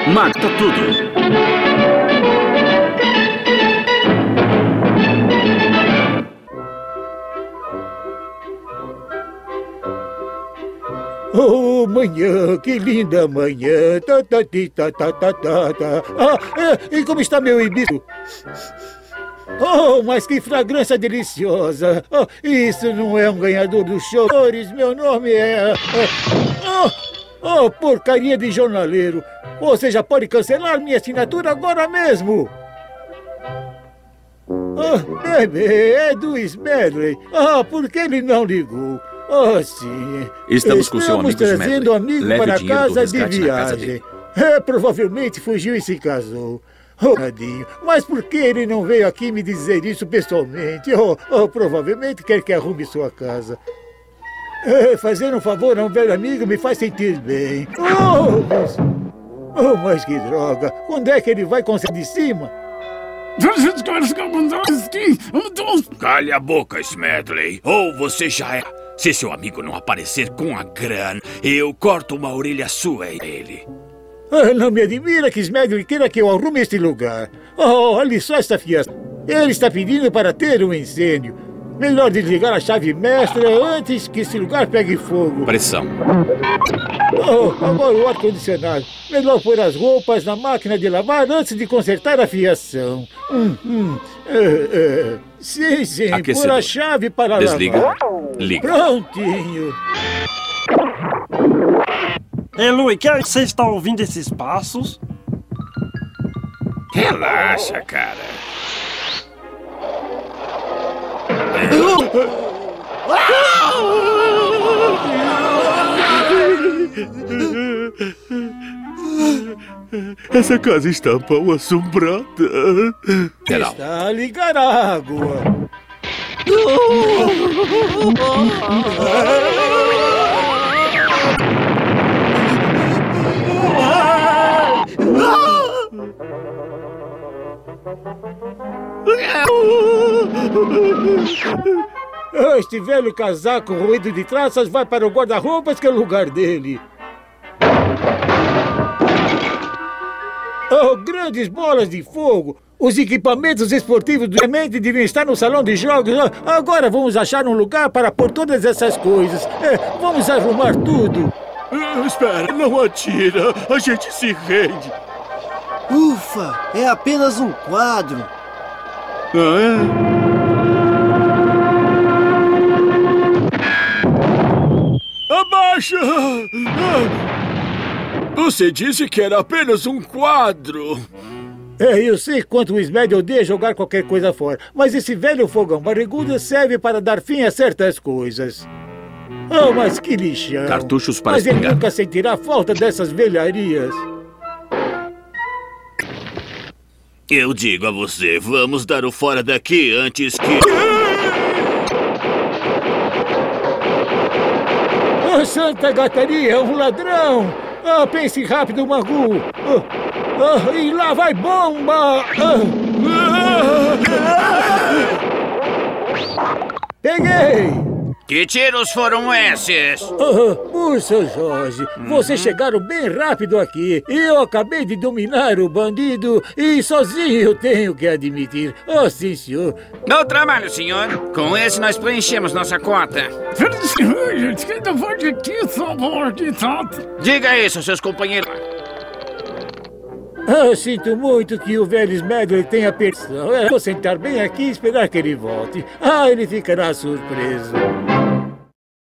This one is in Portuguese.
Mata tudo. Oh, manhã, que linda manhã. E como está meu hibisco? Oh, mas que fragrância deliciosa. Oh, isso não é um ganhador dos chores. Meu nome é... porcaria de jornaleiro. Você já pode cancelar minha assinatura agora mesmo. Bebê, é do Smedley. Por que ele não ligou? Sim. Estamos com seu amigo Smedley. Trazendo amigo Leve para o dinheiro do casa de resgate na casa viagem. dele. Provavelmente fugiu e se casou. Tadinho. Mas por que ele não veio aqui me dizer isso pessoalmente? Provavelmente quer que arrume sua casa. Fazer um favor a um velho amigo me faz sentir bem. Mas que droga. Quando é que ele vai conseguir de cima? Calha a boca, Smedley. Ou você já é. Se seu amigo não aparecer com a grana, eu corto uma orelha sua a ele. Não me admira que Smedley queira que eu arrume este lugar. Olha só esta fiesta. Ele está pedindo para ter um incêndio. Melhor desligar a chave mestra antes que esse lugar pegue fogo. Pressão. Agora o ar-condicionado. Melhor pôr as roupas na máquina de lavar antes de consertar a fiação. Sim. Aquecedor. Pôr a chave para Desliga. lavar. Liga. Prontinho. Louie, que você está ouvindo esses passos? Relaxa, cara. Essa casa está mal assombrada. Está a ligar a água. Este velho casaco roído de traças vai para o guarda-roupas, que é o lugar dele. Grandes bolas de fogo! Os equipamentos esportivos do Clemente deviam estar no salão de jogos. Agora vamos achar um lugar para pôr todas essas coisas. Vamos arrumar tudo. Espera, não atira. A gente se rende. Ufa, é apenas um quadro. Abaixa! Você disse que era apenas um quadro. Eu sei quanto o Smedley odeia jogar qualquer coisa fora, mas esse velho fogão barrigudo serve para dar fim a certas coisas. Mas que lixão. Cartuchos para Mas ele espingarda. nunca sentirá falta dessas velharias. Eu digo a você, vamos dar o fora daqui antes que... Santa Gataria, um ladrão! Pense rápido, Magu! E lá vai bomba! Peguei! Que tiros foram esses? Urso Jorge, vocês chegaram bem rápido aqui. Eu acabei de dominar o bandido e sozinho eu tenho que admitir. Sim, senhor. Bom trabalho, senhor. Com esse nós preenchemos nossa cota. Diga isso, seus companheiros. Sinto muito que o velho Smedley tenha perdido. Vou sentar bem aqui e esperar que ele volte. Ele ficará surpreso.